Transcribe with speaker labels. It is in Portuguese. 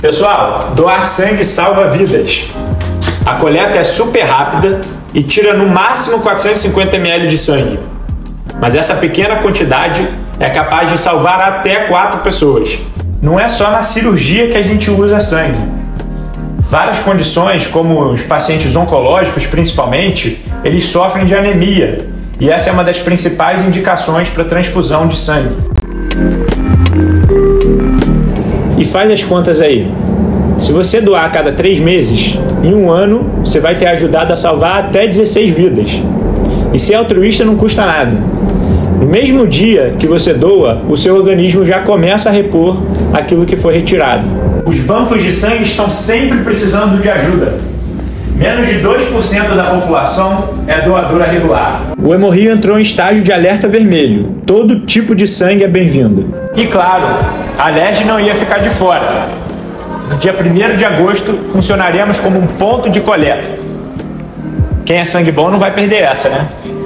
Speaker 1: Pessoal, doar sangue salva vidas. A coleta é super rápida e tira no máximo 450 ml de sangue. Mas essa pequena quantidade é capaz de salvar até 4 pessoas. Não é só na cirurgia que a gente usa sangue. Várias condições, como os pacientes oncológicos principalmente, eles sofrem de anemia. E essa é uma das principais indicações para transfusão de sangue. E faz as contas aí. Se você doar a cada 3 meses, em um ano você vai ter ajudado a salvar até 16 vidas. E ser altruísta não custa nada. No mesmo dia que você doa, o seu organismo já começa a repor aquilo que foi retirado. Os bancos de sangue estão sempre precisando de ajuda. Menos de 2% da população é doadora regular. O Hemorrio entrou em estágio de alerta vermelho. Todo tipo de sangue é bem-vindo. E claro, a Alerj não ia ficar de fora. No dia 1º de agosto, funcionaremos como um ponto de coleta. Quem é sangue bom não vai perder essa, né?